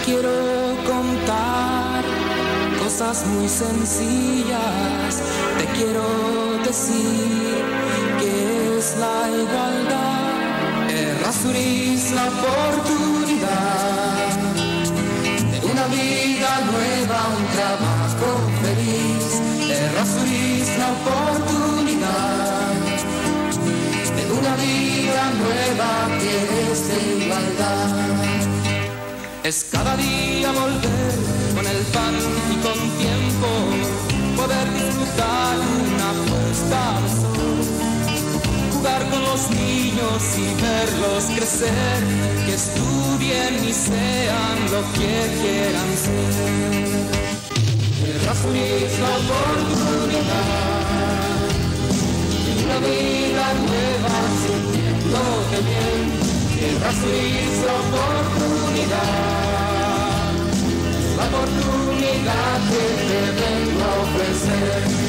quiero contar cosas muy sencillas. Te quiero decir que es la igualdad. Errázuriz, la oportunidad de una vida nueva, un trabajo feliz. Errázuriz, la oportunidad de una vida nueva que es de igualdad. Es cada día volver con el pan y con tiempo, poder disfrutar una puesta de sol, jugar con los niños y verlos crecer, que estudien y sean lo que quieran ser. Errázuriz, la oportunidad de una vida nueva, sintiéndote bien. Errázuriz, la oportunidad que te vengo a ofrecer.